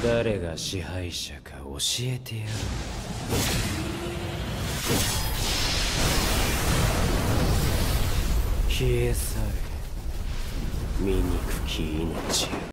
誰が支配者か教えてやる。消え去れ、醜き命よ。